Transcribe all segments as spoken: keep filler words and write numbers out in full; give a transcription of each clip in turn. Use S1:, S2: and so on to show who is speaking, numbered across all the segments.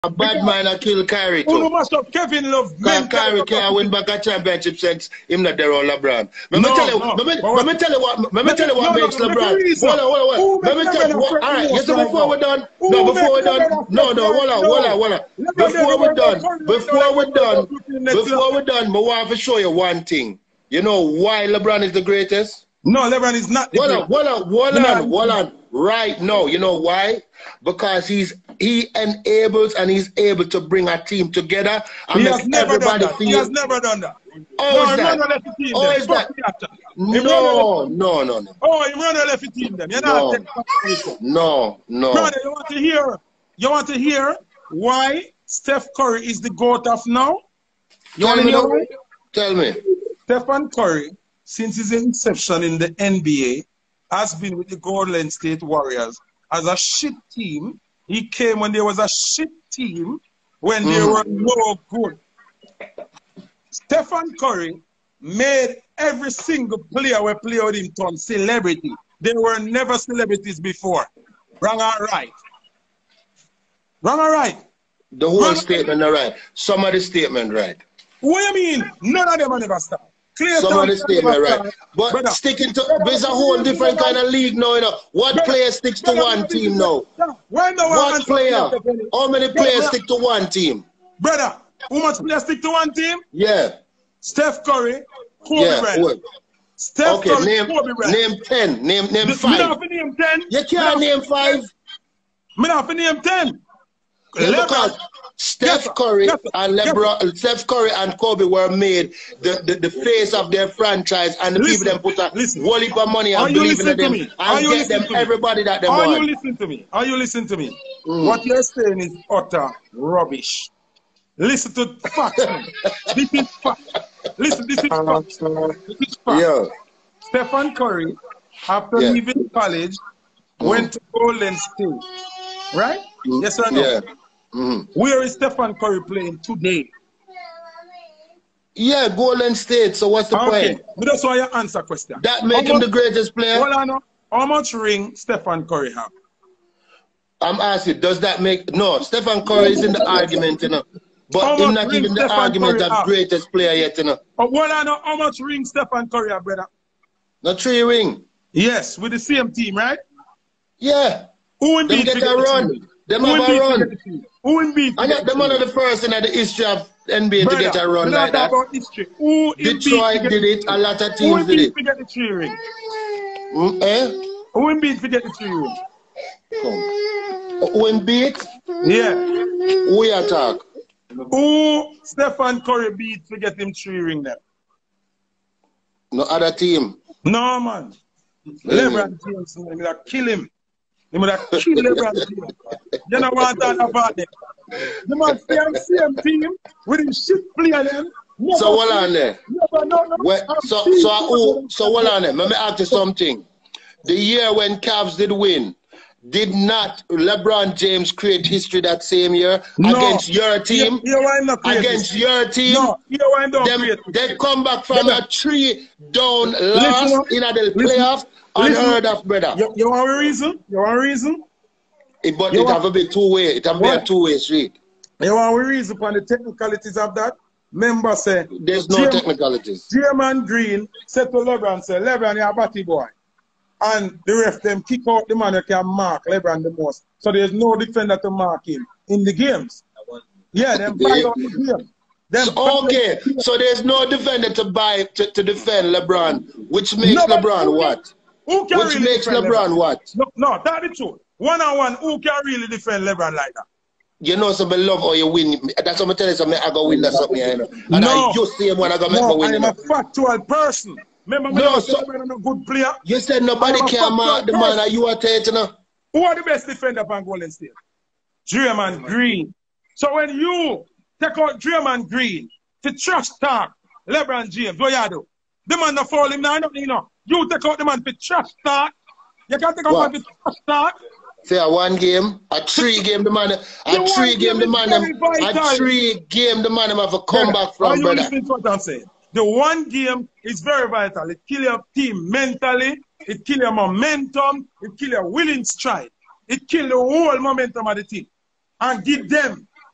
S1: A bad man a kill Kyrie too.
S2: Who must have Kevin Love?
S1: Kyrie can't win back a championship since him not there on LeBron. Let me
S2: No,
S1: tell you,
S2: no.
S1: let me,
S2: But
S1: let me tell you what, let me tell you what
S2: no, no,
S1: makes
S2: no,
S1: LeBron. Hold on, hold on, hold on. Let me tell you what. All right, yes, before we're done. No, before we're done. No, no, hold on, hold on, hold on. Before we're done, before we're done, before we're done, I want to show you one thing. You know why LeBron is the greatest?
S2: No, LeBron is not the
S1: Hold on, hold on, hold
S2: No,
S1: on, hold on. Right now, you know why? Because he's he enables and he's able to bring a team together and
S2: He
S1: make
S2: has never done
S1: everybody
S2: that.
S1: feel.
S2: He has never done that.
S1: Oh,
S2: No,
S1: is
S2: he
S1: that?
S2: run a left team
S1: Oh,
S2: them.
S1: is that?
S2: Fuck the actor. He
S1: No,
S2: run a left-
S1: no, no, no.
S2: Oh, he run a left team them. You're
S1: No.
S2: not
S1: No, no.
S2: Brother, you want to hear? You want to hear why Steph Curry is the GOAT of now? You
S1: Tell
S2: want to
S1: me
S2: hear
S1: now.
S2: why?
S1: Tell me.
S2: Stephen Curry, since his inception in the N B A, has been with the Golden State Warriors as a shit team. He came when there was a shit team, when they
S1: Mhm.
S2: were no good. Stephen Curry made every single player who played with him turn celebrity. They were never celebrities before. Wrong or right? Wrong or right?
S1: The whole
S2: Wrong
S1: statement are right. Some of the statement right.
S2: What do you mean? None of them are never start. Clear
S1: Some of the
S2: Thompson
S1: statement
S2: never
S1: right.
S2: start.
S1: But
S2: Brother,
S1: sticking to
S2: brother,
S1: there's a
S2: brother,
S1: whole
S2: brother,
S1: different
S2: brother,
S1: kind of league now, you know. What
S2: brother,
S1: player sticks to
S2: brother,
S1: one
S2: brother,
S1: team
S2: brother,
S1: now?
S2: Why no one
S1: What
S2: answer
S1: player?
S2: the question?
S1: How many
S2: Brother,
S1: players
S2: brother,
S1: stick to one team?
S2: Brother, who much players stick to one team?
S1: Yeah.
S2: Steph Curry, Kobe
S1: Yeah.
S2: Bryant.
S1: Well,
S2: Steph
S1: okay,
S2: Curry,
S1: name
S2: Kobe Bryant.
S1: name ten. Name name
S2: Me
S1: five.
S2: not for name ten.
S1: You can't
S2: Me
S1: name
S2: not for
S1: five.
S2: Me not for name ten.
S1: Yeah,
S2: LeBron.
S1: because Steph
S2: Yes,
S1: Curry
S2: yes,
S1: and
S2: yes.
S1: LeBron, Steph Curry and Kobe were made the, the, the face of their franchise, and the
S2: Listen,
S1: people them put a
S2: listen.
S1: whole heap of money
S2: Are
S1: and
S2: you
S1: believing in
S2: listening to
S1: them
S2: me? Are
S1: and
S2: you
S1: get them
S2: listening to me?
S1: everybody that them
S2: Are you
S1: want.
S2: listening to me? Are you listening to me?
S1: Mm.
S2: What you're saying is utter rubbish. Listen to facts. Man. This is fact. Listen, this is fact. This is fact.
S1: Yeah.
S2: Stephen Curry, after
S1: Yeah.
S2: leaving college,
S1: Mm.
S2: went to Golden State. Right?
S1: Mm.
S2: Yes or no?
S1: Yeah. Mm.
S2: Where is Stephen Curry playing today?
S1: Yeah, Golden State. So what's the
S2: Okay,
S1: point?
S2: but that's why you answer question.
S1: That make
S2: How
S1: him the
S2: much-
S1: greatest player?
S2: Hold on, no. How much ring Stephen Curry have?
S1: I'm asking, does that make no? Stephen Curry is in the argument, you know. But
S2: How
S1: he's
S2: much
S1: not
S2: ring
S1: even the
S2: Stephen
S1: argument
S2: Curry
S1: of
S2: have?
S1: greatest player yet, you know.
S2: Oh, hold on, no. How much ring Stephen Curry have, brother?
S1: No three ring.
S2: Yes, with the same team, right?
S1: Yeah.
S2: Who in
S1: Them
S2: beat
S1: get
S2: to
S1: a
S2: get the
S1: run.
S2: three?
S1: Them
S2: Who
S1: have
S2: in
S1: a
S2: beat to
S1: run.
S2: get the three? Who in beat to
S1: I
S2: get
S1: got
S2: the
S1: them one of
S2: three?
S1: the first in the history of N B A
S2: Brother,
S1: to get a run
S2: we
S1: like
S2: don't talk
S1: that.
S2: about history. Who in beat to
S1: Detroit
S2: get
S1: did
S2: the
S1: it. A lot of
S2: Who
S1: teams
S2: in
S1: did
S2: beat
S1: it.
S2: to get the three ring?
S1: Mm, eh?
S2: Who in beat to get the three ring?
S1: Come. When beat,
S2: Yeah.
S1: we attack.
S2: Who Stephen Curry beat to get him three ring then?
S1: No other team.
S2: No, man. LeBron James, man, they would kill him. They would kill LeBron James. You know what I'm talking about them. The man stay on the same team with him shit player them.
S1: So hold on there.
S2: Never, no, no.
S1: Well, so so who, so hold on there. Let me ask you something. The year when Cavs did win, did not LeBron James create history that same year
S2: No.
S1: against your team?
S2: You, you wind up
S1: Against your team?
S2: No, you wind up
S1: Them, they come back from
S2: Brother.
S1: a three down
S2: Listen
S1: loss
S2: up.
S1: in the
S2: Listen.
S1: playoffs.
S2: Listen.
S1: Unheard of, brother.
S2: You, you want a reason? You want a reason?
S1: It, but
S2: You
S1: it
S2: want-
S1: have a bit two way. It have a bit
S2: What?
S1: a two way street.
S2: You want a reason for the technicalities of that? Member say,
S1: There's no
S2: Jam-
S1: technicalities.
S2: Draymond Green said to LeBron, say, LeBron, you're a batty boy. And the ref them kick out the man who can mark LeBron the most. So there's no defender to mark him in the games. Yeah, them buy out the game. Them
S1: So, okay, so there's no defender to buy to, to defend LeBron, which makes
S2: No, but
S1: LeBron
S2: who
S1: what?
S2: Who can
S1: Which
S2: really
S1: makes
S2: defend
S1: LeBron what?
S2: No, no, that's the truth. One on one, who can really defend LeBron like that?
S1: You know, so I love how you win. That's what I'm telling you, so I go win that something, you know. And
S2: No.
S1: I just see him when I go make
S2: No,
S1: me win.
S2: I'm
S1: You
S2: a
S1: know.
S2: factual person. Remember me
S1: No,
S2: never
S1: so-
S2: said LeBron a good player?
S1: You said nobody
S2: I'm a
S1: can mark the
S2: factual
S1: man that you are telling, you know.
S2: Who are the best defender from Golden State? Draymond Green. So when you take out Draymond Green to trash talk LeBron James, what you do? The man that fall him now, you know. You take out the man for trash talk. You can't take out
S1: What?
S2: man for trash talk.
S1: Say a one game, a three game the man,
S2: The
S1: a three
S2: one
S1: game the
S2: game
S1: man,
S2: is
S1: them-
S2: very
S1: a
S2: vital.
S1: three game the man them have a come back
S2: Are
S1: from,
S2: you
S1: brother.
S2: listening to what I'm saying? The one game is very vital. It kills your team mentally. It kills your momentum. It kills your winning stride. It kills the whole momentum of the team. And give them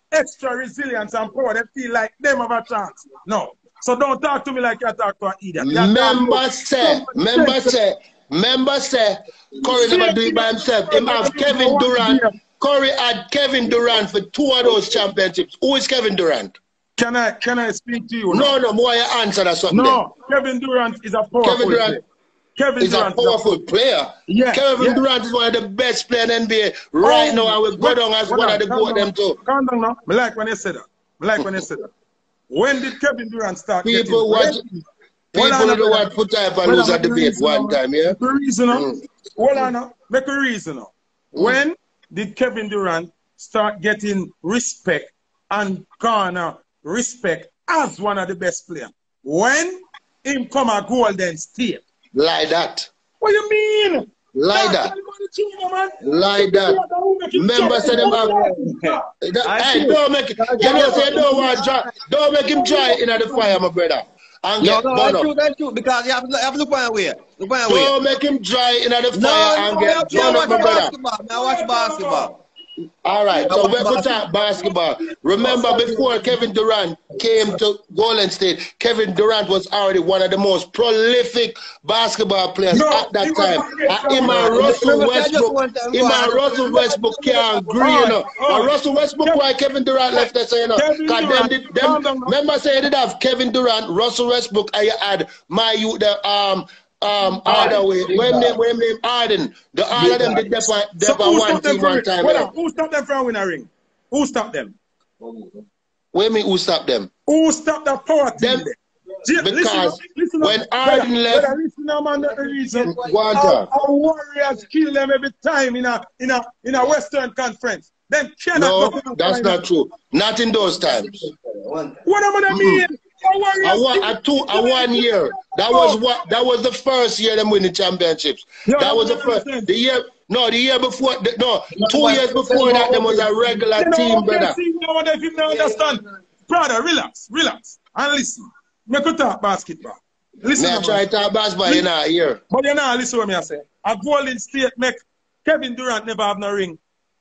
S2: extra resilience and power. They feel like them have a chance. No. So don't talk to me like you talk to an idiot.
S1: Member say, member say, member say, Curry never do it by himself. Him have Kevin Durant. Curry had Kevin Durant for two of those championships. Who is Kevin Durant?
S2: Can I can I speak to you?
S1: No, no, more you answer that something.
S2: No, Kevin Durant is a powerful
S1: Kevin Durant
S2: player. Kevin
S1: is
S2: Durant
S1: a powerful player.
S2: Yeah,
S1: Kevin
S2: yeah.
S1: Durant is one of the best players in the N B A right oh, now. I will go down as one of the go them too.
S2: Calm down now. I like when you said that. I like when you said that. When did Kevin Durant start?
S1: People watch. People don't watch Foota and lose a debate one time, yeah?
S2: Make a reason, mm. Hold on now. Make a reason now. Mm. When did Kevin Durant start getting respect and garner respect as one of the best players? When him come a Golden State.
S1: Like that.
S2: What you mean?
S1: Like that. Like that. Remember, say them have. Hey, don't make it. You know, say don't want dry. Don't make him dry in the fire, my brother. And
S3: no,
S1: get
S3: no, that's true, that's true. Because you have to, you have to look one way. Look one way.
S1: Don't make him dry in the fire
S3: no,
S1: and
S3: no,
S1: get
S3: no,
S1: burned up, my brother.
S3: Now watch basketball.
S1: All right, so we're going to talk basketball. Remember, before Kevin Durant came to Golden State, Kevin Durant was already one of the most prolific basketball players no, at that time. And him and Russell Westbrook, him and Russell Westbrook can't agree, you know. And Russell Westbrook, why Kevin Durant left us, you know. Because them, did, them, remember, say you did have Kevin Durant, Russell Westbrook, and you had my youth, the um. Um, Hardaway, when they when they Harden, the all of them did that one team one time.
S2: Well, who stopped them from winning a ring? Who stopped them?
S1: What mean who stopped them?
S2: Who stopped that power team?
S1: Them, because listen, listen when Harden left,
S2: brother, listen, man, the reason
S1: our,
S2: our Warriors kill them every time in a in a in a Western Conference. Them cannot.
S1: No, that's not true. Not in those times.
S2: What am I mean?
S1: A one, a two, a one year. That was what. That was the first year them win the championships.
S2: No,
S1: that was the first. The year. No, the year before. The, no, two years before that, there was a regular you know, team, brother.
S2: You know what? If you don't understand, brother, relax, relax, and listen. Me could talk basketball. Listen.
S1: Me try to talk basketball. You know, here.
S2: But you know, listen what me I say. A Golden State make Kevin Durant never have no ring.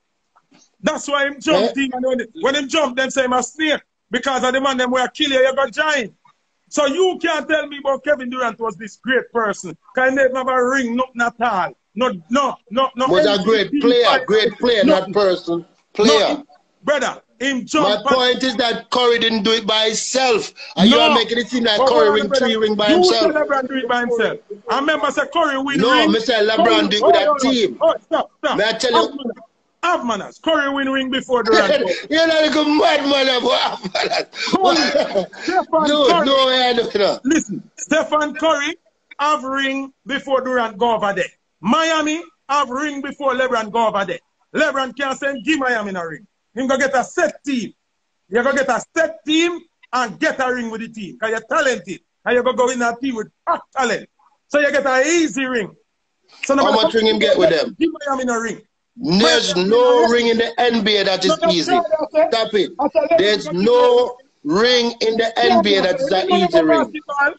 S2: That's why him jump yeah. And when, when him jump, them say him a snake. Because of the man them were kill you, you got giant. So you can't tell me about Kevin Durant was this great person. Because he never have a ring, nothing at all. No, no, no, no.
S1: Was a great player, great player, not person. Player.
S2: No, brother, him jump.
S1: My point is that Curry didn't do it by himself. And no. You are making it seem like but Curry ring three ring by
S2: you
S1: himself.
S2: You LeBron do it by himself. I remember say Curry win
S1: no,
S2: ring.
S1: No, Mister LeBron do it with a team.
S2: Oh, stop, stop.
S1: May I tell you?
S2: Have manners. Curry win ring before Durant.
S1: You're not a good mad man of have manners.
S2: Dude,
S1: Curry, no way I do that.
S2: Listen, Stephen Curry have ring before Durant go over there. Miami have ring before LeBron go over there. LeBron can't send give Miami a ring. Him go get a set team. You go get a set team and get a ring with the team. Because you're talented. And you go go in a team with hot talent. So you get an easy ring. So
S1: how much ring him get with them?
S2: Give Miami a ring.
S1: There's no ring in the N B A that is easy. Stop it. There's no ring in the N B A that is an easy ring.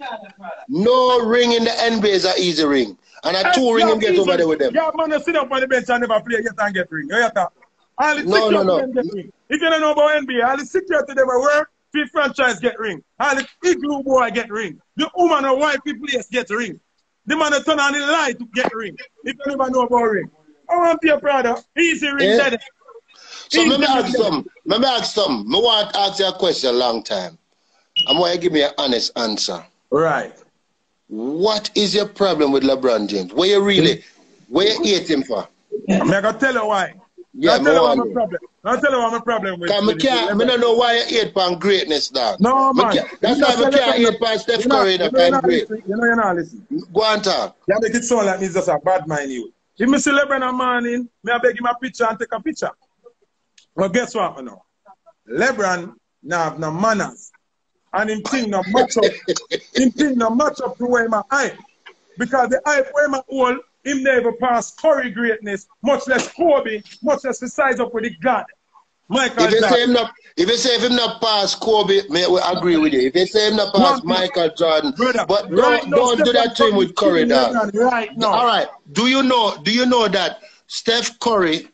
S1: No ring in the N B A is an easy ring. And a two ring him get over there with them.
S2: Yeah, man, sit up on the bench and never play yet and get ring.
S1: No, no, no.
S2: If you don't know about N B A, all the security them work, the franchise get ring. All the igloo boy get ring. The woman or wife place get ring. The man that turn on the light to get ring. If you never know about ring. I want to be a brother. Easy ring, yeah. Daddy.
S1: So let me ask some. Let me ask some. I want to ask you a question a long time. I want you to give me an honest answer.
S2: Right.
S1: What is your problem with LeBron James? Where you really, where you hate him for?
S2: I'm going to tell you why.
S1: Yeah,
S2: I'll tell you what my problem. I'll tell you what my problem with.
S1: Because I can't, I don't know why you hate for greatness, dog.
S2: No, man.
S1: That's why I can't hate for Steph Curry in a kind great.
S2: You know you're not listening.
S1: Go on, talk.
S2: You make it sound like me just a bad mind you. If I see LeBron a morning, may I beg him a picture and take a picture. Well, guess what, now? LeBron now have no manners. And him thing no match up. Him thing no match up to where my hype. Because the hype where my old, him never pass Curry greatness, much less Kobe, much less the size up with the God. Michael
S1: if you say him not, if you say if him not pass Kobe, may we agree with you. If you say him not pass no, Michael Jordan, brother, but don't, right don't do that to him with Curry, dog.
S2: Right now.
S1: All right. Do you know? Do you know that Steph Curry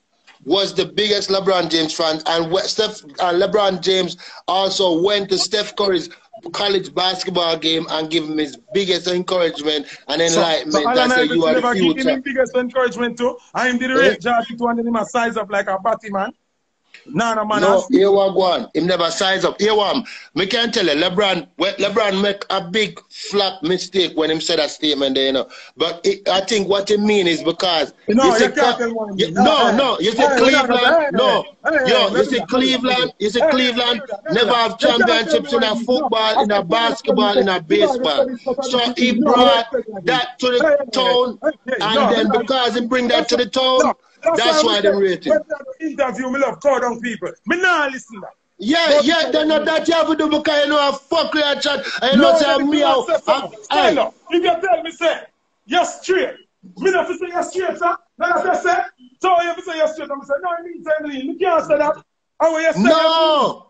S1: was the biggest LeBron James fan, and Steph, uh, LeBron James also went to Steph Curry's college basketball game and give him his biggest encouragement and enlightenment.
S2: So, so
S1: I say you are the future.
S2: Give him biggest encouragement too. I am the rate Jordan to him a size up like a batty man. No, no, man.
S1: No, here we go on. Him never size up. Here one. Me can tell you, LeBron, LeBron make a big flop mistake when him said that statement there, you know. But it, I think what he mean is because
S2: no,
S1: you,
S2: you
S1: see,
S2: can't tell one.
S1: You, no, no, you see hey, Cleveland, no, hey, yo, you see Cleveland, you see Cleveland never have championships in a football, in a basketball, in a baseball. So he brought that to the town, and then because he bring that to the town. That's, That's why, why they rate it.
S2: Interview me love call down people. Me nah listen that.
S1: Yeah, but yeah, then not that you have to do because you know a fuck your chat. And you know say me out.
S2: Stand up. If you tell me say you're straight. Me not say you're straight, sir. Then I say so if you say you're straight, I'm say no, I mean say me. You can't say that. How you say
S1: No.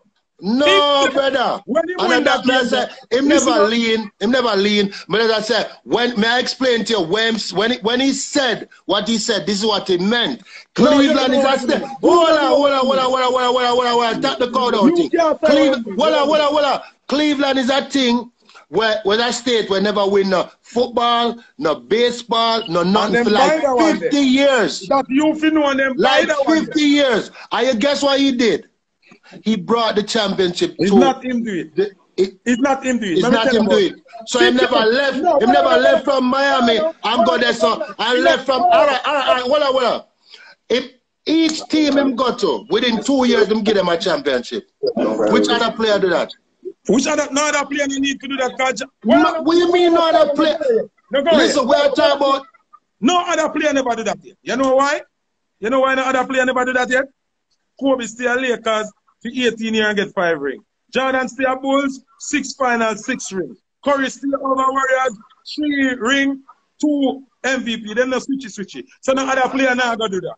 S1: No, brother.
S2: When you
S1: and
S2: win
S1: that man say him never
S2: up.
S1: lean, him never lean. But as I said, when may I explain to you when when he, when he said what he said, this is what he meant. Cleveland no, is a state. Hold on, hold on, hold on, hold on, hold on, hold on, hold on, hold on. Tap the code out thing. Cleveland, hold on, hold on, hold on. Cleveland is a thing where where that state will never win no football, no baseball, no nothing for like fifty years.
S2: That you know and them
S1: like fifty years. And you guess what he did? He brought the championship
S2: it's
S1: to...
S2: Not him do it. The, it it's not him do it.
S1: It's not him do it. So he never left. No, he never left from Miami and go there. So I left from... All right, all right, all right. Hold on, hold on. If each team him go to, within two years, him give them a championship. Which other player do that?
S2: Which other... No other player you need to do that, Kaj.
S1: What, what do you mean no other player?
S2: No,
S1: Listen, we are talking about...
S2: No other player never do that yet. You know why? You know why no other player never do that yet? Kobe stay a Lakers for eighteen years and get five rings. Jordan stay a Bulls, six finals, six rings. Curry stay over Warriors, three ring, two M V P. Then no switchy switchy. So no other player now go do that.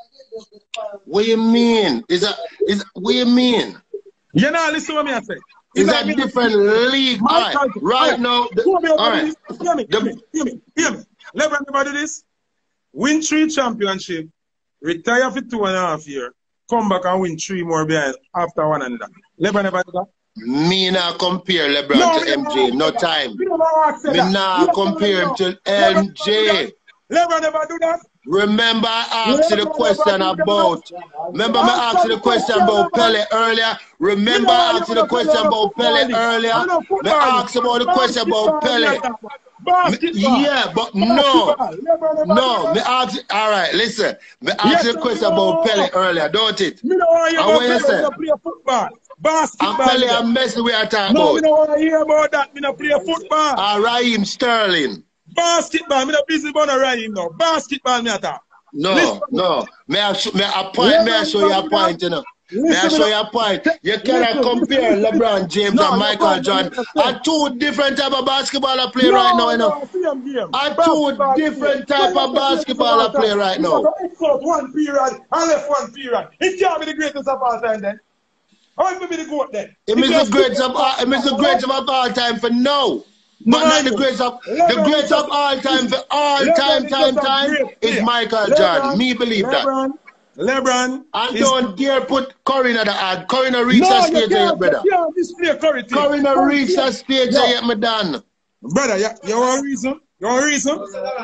S1: What you mean? Is that is what you mean?
S2: You know, listen what me I say.
S1: Is that a different league? All right, right now. The, all right.
S2: Hear me, hear me, hear me, hear me. LeBron never do this. Win three championship, retire for two and a half years. Come back and win three more behind after one and that. LeBron never do that?
S1: Me not compare LeBron no, to M J. No time. Me not compare him to M J.
S2: LeBron never do that?
S1: Remember I asked you the question about... Remember I asked you the question about Pele earlier? Remember I asked you the question about Pele earlier? Me asked about the question about Pele.
S2: Basketball.
S1: Yeah, but no, no. Me ask, all right, listen. Me ask yes, you a question about Pele earlier, don't it?
S2: Me don't want to hear about Pele play football. Basketball.
S1: And Pele and Messi we are talking
S2: no,
S1: about.
S2: No, me don't want to hear about that. Me don't play football.
S1: Uh, Raheem Sterling.
S2: Basketball. Me don't busy about Raheem now. Basketball me attack.
S1: No, listen, no. May I, may I point? May I show you a point, you know? May I show you a point? You cannot compare LeBron James no, and Michael Jordan. Are two different type of basketball I play no, right now, you know?
S2: No,
S1: Are two different type of basketball I play right now.
S2: One period, I left one period. It can't be the greatest of all time then. How will be the GOAT then?
S1: It is the greatest of all, it is the greatest of all time for now. But not the greatest of the greatest of all time for all time, time, time is Michael Jordan. Me believe that.
S2: LeBron.
S1: And don't dare put Curry in the ad. Curry no reach that stage yet, brother.
S2: Yeah, display Curry.
S1: Curry no reach that stage yet, me done.
S2: Brother, you, you want a reason? You want a reason?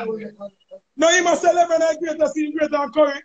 S2: No, you must say LeBron is greater, see greater than Curry.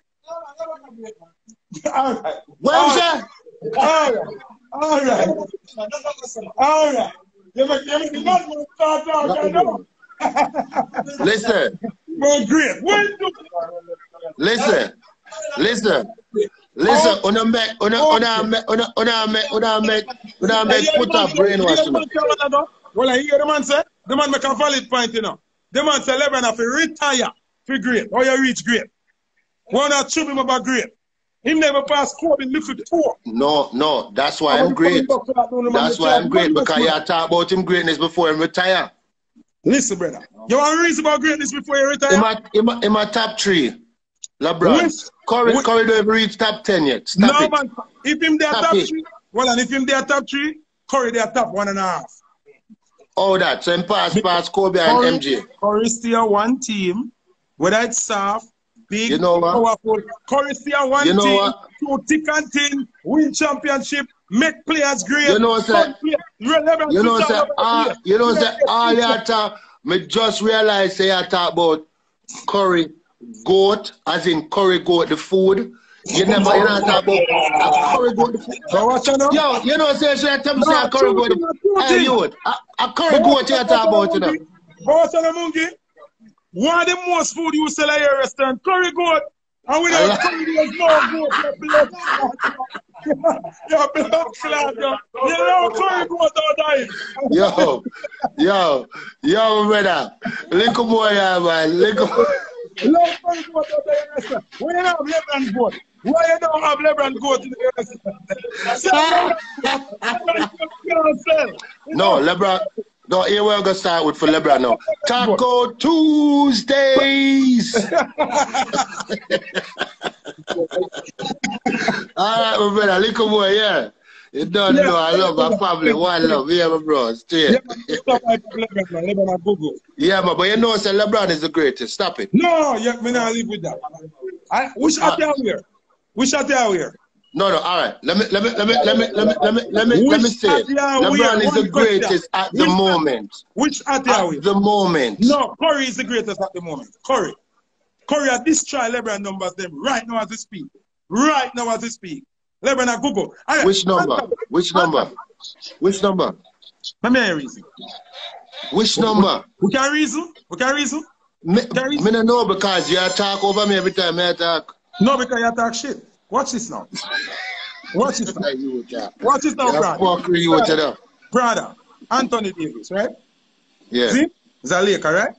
S2: All right.
S1: What's that?
S2: All right. All right. All right. You make you make the bad man start talking.
S1: Listen.
S2: Well, great.
S1: Listen. Listen, listen, una make, una, una make, una, una make, una make, una make put up brainwash.
S2: Well, I hear the man say, the man make a valid point, you know. The man say, LeBron have to retire for great, or you reach great. One or two him about great. He never passed Kobe in lift tour.
S1: No, no, that's why I'm great. That's why I'm great, because you talk about him greatness before he retire.
S2: Listen, brother, you want to reason about greatness before you retire?
S1: In my, in my, in my top three. LeBron, Which, Curry, which, Curry don't even reach top ten yet. Stop no, it. Man.
S2: If him there top it. three, well, and if him there top three, Curry there top one and a half.
S1: Oh, that. So him pass, pass Kobe and
S2: Curry,
S1: M J.
S2: Curry still one team, whether it's soft, big,
S1: you know what?
S2: powerful. Curry see a one
S1: you know
S2: thing,
S1: what?
S2: two thick and thin, win championship, make players great.
S1: You know, sir.
S2: You know,
S1: you know, sir. Uh, you know, sir. All you talk, me just realize say you talk about Curry goat, as in Curry goat the food. You never, you know, talk about uh, Curry goat the food. Yo, you know, say so you tell me say Curry goat the food. Hey, you, a, a Curry goat you talk about, you know.
S2: What's on the monkey? One of the most food you sell at your restaurant, curry goat. And without curry, there's no goat. You're blood clot, yo. You know curry goat don't die.
S1: Yo, yo, yo, brother. Little more, yeah, man. Little more.
S2: Love curry goat out of your restaurant. Why you don't have Lebron goat? Why you don't have Lebron goat in the restaurant?
S1: No, Lebron. No, here we're gonna start with for Lebron now. Taco Tuesdays. Alright, my brother, little more, yeah. You don't yeah, know, I love my family, one love, yeah, my bro, straight. Yeah, man, but you know, say LeBron is the greatest. Stop it.
S2: No, yeah, me not live with that. I, which uh, out here? Which out here?
S1: No, no, all right. Let me, let me, let me, let me, let me, let me, let me, let me say, LeBron is the greatest at the moment.
S2: Which at
S1: the moment?
S2: No, Curry is the greatest at the moment. Curry, Curry at this try LeBron numbers them right now as we speak. Right now as we speak. LeBron at Google. Right.
S1: Which number? Which number? Which number?
S2: Let me hear reason.
S1: Which number?
S2: We can reason. We can reason.
S1: Me, me don't know because you talk over me every time I talk.
S2: No, because you talk shit. Watch this now. Watch this now. Watch this now, brother.
S1: You brother.
S2: brother. Anthony Davis, right?
S1: Yeah.
S2: See? He's a Laker, right?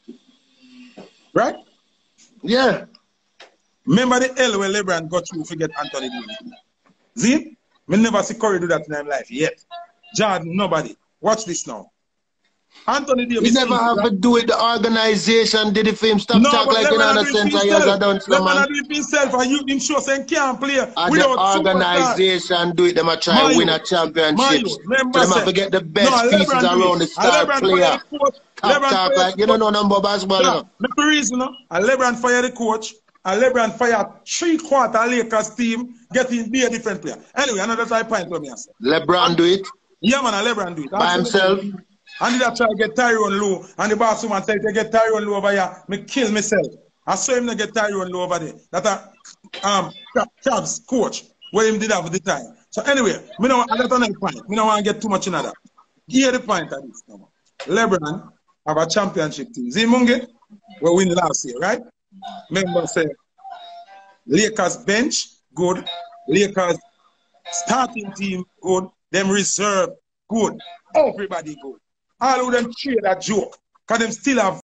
S2: Right?
S1: Yeah.
S2: Remember the L where LeBron got you forget Anthony Davis. See? Me never see Curry do that in his life yet. Jordan, nobody. Watch this now. Anthony Davis.
S1: He never have to do it. The organization did it for him. Stop
S2: no,
S1: talking like in other sense. I have done so, man.
S2: do it himself and you him sure saying can't play.
S1: And the organization do it. Them a try to win a championship. So them have to get the best no, pieces around the star player. Top talk like you don't know number of basketball.
S2: No, no reason, no. And LeBron fire the coach. And LeBron fire three quarter Lakers team getting be a different player. Anyway, another try point for me.
S1: LeBron do it.
S2: Yeah, man. LeBron do it
S1: by himself.
S2: And did I try to get Tyrone Low, and the boss woman said, to get Tyrone Low over here, me kill myself. I saw him to get Tyrone Low over there. That a um Cavs coach, what him did have at the time. So anyway, me know I got another point. Me don't want to get too much in that. Here the point of this. LeBron have a championship team. Zimunge, we win last year, right? Remember say Lakers bench, good. Lakers starting team, good. Them reserve, good. Everybody good. All of them cheer that joke. Because them still have